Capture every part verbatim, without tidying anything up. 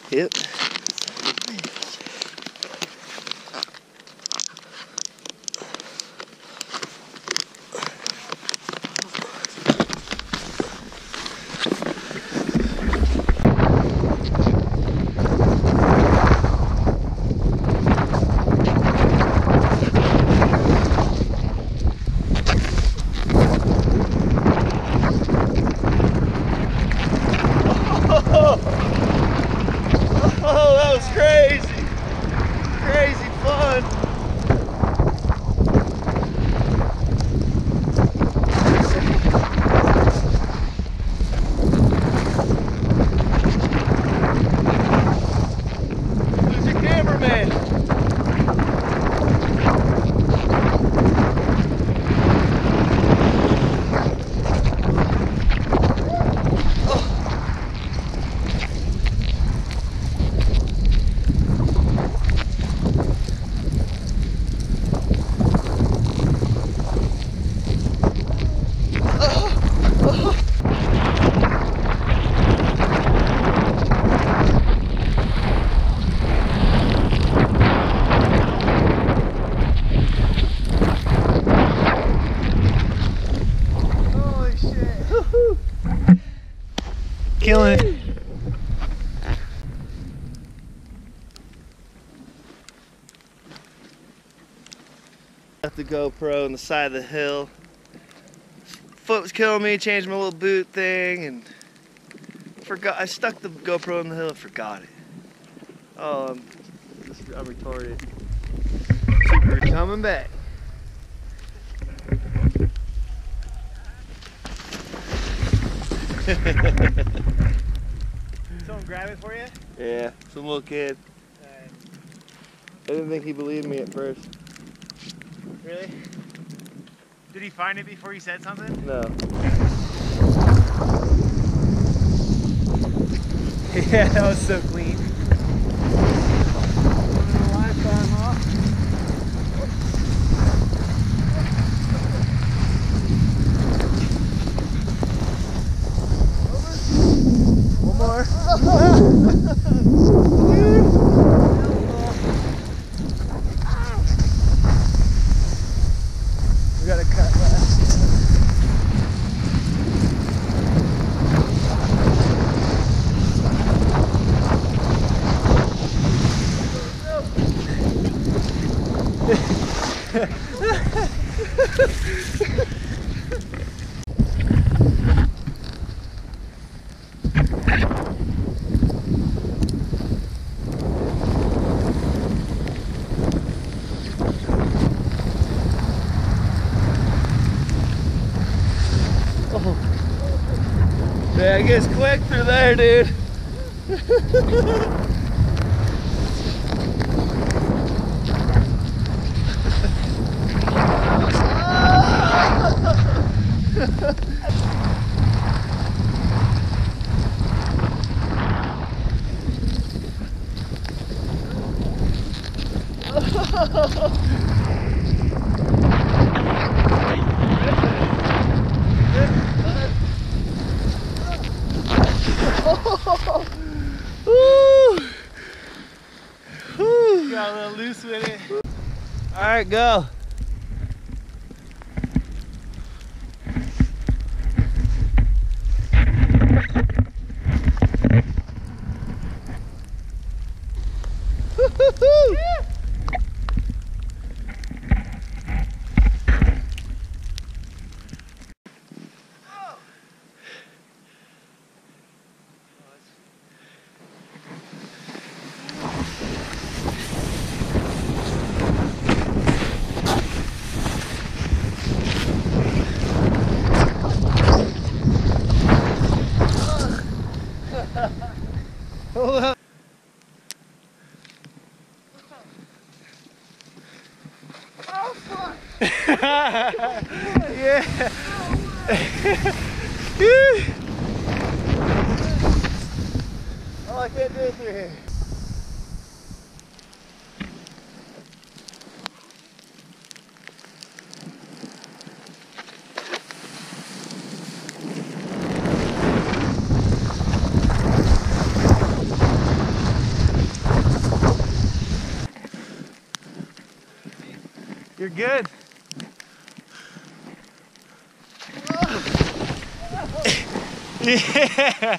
Yep. Killing it. Left the GoPro on the side of the hill. Foot was killing me, changed my little boot thing, and forgot. I stuck the GoPro on the hill and forgot it. Oh, I'm, just, I'm retarded. Super coming back. Someone grab it for you? Yeah, some little kid. Right. I didn't think he believed me at first. Really? Did he find it before you said something? No. Yeah, that was so clean. Lifetime off. One more. We got a cut left. Yeah, it gets quick through there, dude. Got a little loose with it. All right, go. Yeah. Hold up. Oh, fuck. Yeah. Oh, I can't do it through here. You're good. Yeah.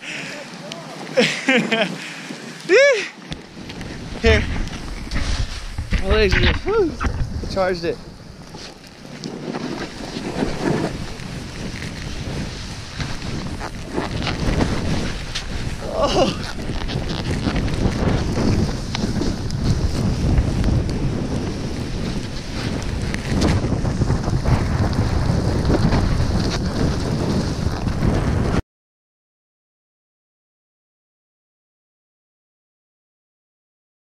Here. My legs are just, whew, charged it. Oh.